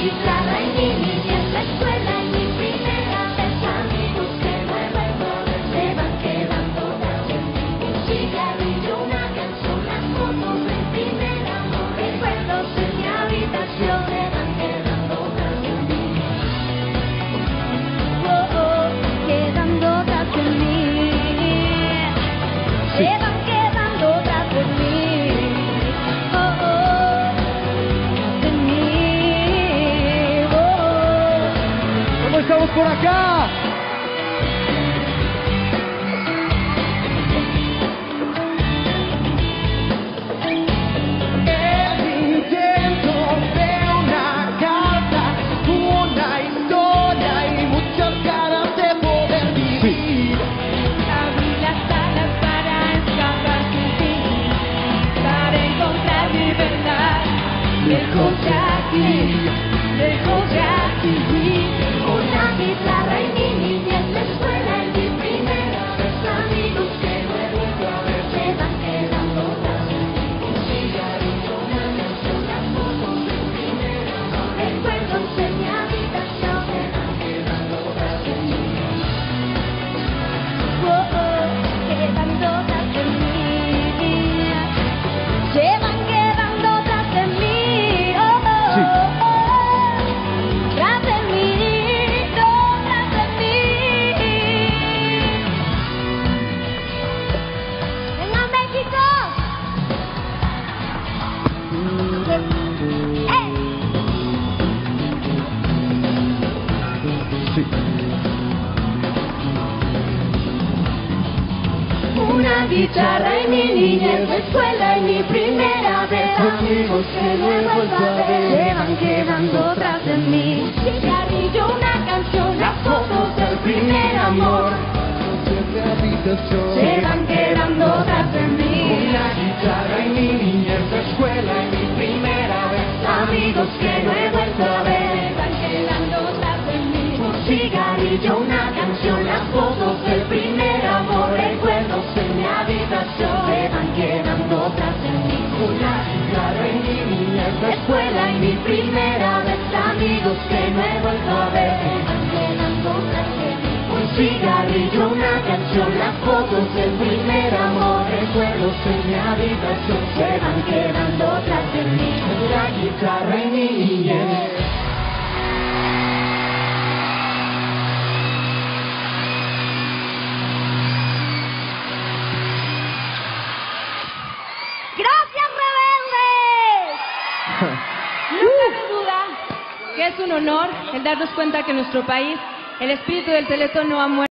guitarra y mi niñez, la escuela y mi primera vez, amigos que no he vuelto a ver, se van quedando atrás en mí. Un cigarrillo, una canción, las fotos del primer amor, recuerdos en mi habitación, se van quedando atrás en mí. Oh, oh, quedando atrás en mí. Se van quedando atrás de mí. Oh, oh, de mí. Oh, oh. ¿Cómo estamos por acá? El intento de una carta, una historia y muchas ganas de poder vivir. Abrí las alas para escapar sin ti, para encontrar mi verdad. Lejos de aquí, lejos de aquí. Una guitarra y mi niñez, la escuela y mi primera vez, amigos que no he vuelto a ver, se van quedando atrás en mí. Un cigarrillo, una canción, las fotos del primer amor, recuerdos en mi habitación, se van quedando atrás en mí. Oh, oh, quedando atrás de mí. Se van quedando atrás de mí. Oh, oh, Sí. oh, tras de mí, no, tras de mí. ¡Venga, México! Sí. Una guitarra y mi niñez, la escuela y mi primera vez, amigos que no he vuelto a ver, se van quedando atrás de mí. Un cigarrillo, una canción, las fotos del primer amor, se van quedando atrás de mí. Una guitarra y mi niñez, la escuela y mi primera vez. Amigos que no he vuelto a ver, se van quedando atrás de mí. Un cigarrillo, una canción, las fotos del primer amor, recuerdos en mi habitación, se van quedando atrás de mí. Una guitarra y mi niñez, la escuela y mi primera vez, amigos que no he vuelto a ver, se van quedando atrás de mí. Un cigarrillo, una canción, las fotos del primer amor, recuerdos en mi habitación, se van quedando atrás de mí. La guitarra y mi niñez. ¡Gracias, rebeldes! No cabe duda que es un honor el darnos cuenta que en nuestro país el espíritu del Teletón no ha muerto.